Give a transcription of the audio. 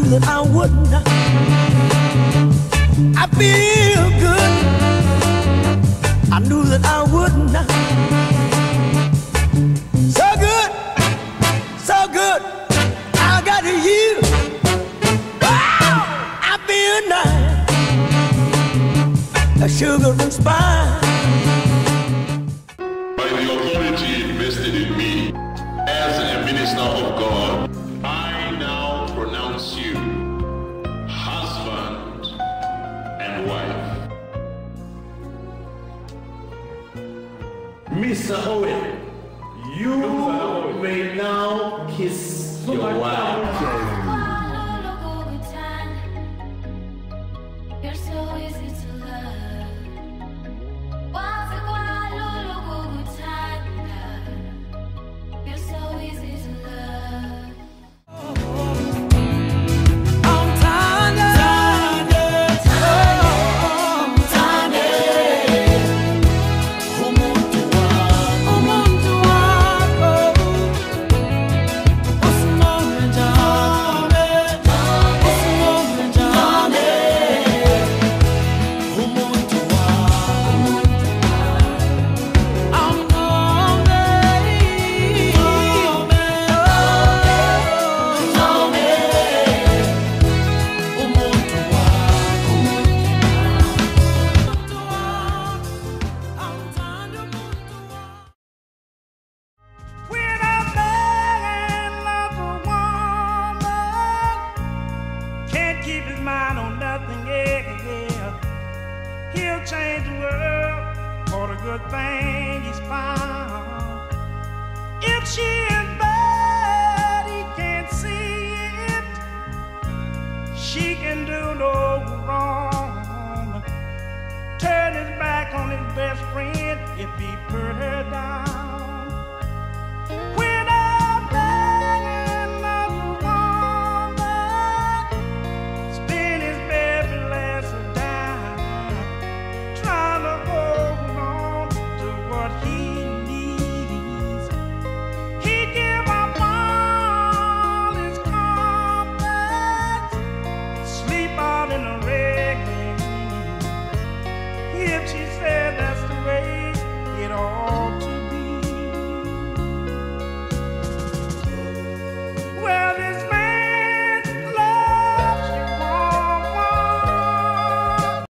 that I wouldn't. I feel good. I knew that I wouldn't. So good, so good. I got you. Wow, I feel nice. A sugar and spice. By the authority invested in me as a minister of God, I now pronounce you husband and wife. Mr. Owen, you may now kiss your wife. You're so easy to love. You're so easy to love. Keep his mind on nothing, yeah, yeah. He'll change the world for the good thing he's found. If she is bad, he can't see it. She can do no wrong. Turn his back on his best friend if he put her down.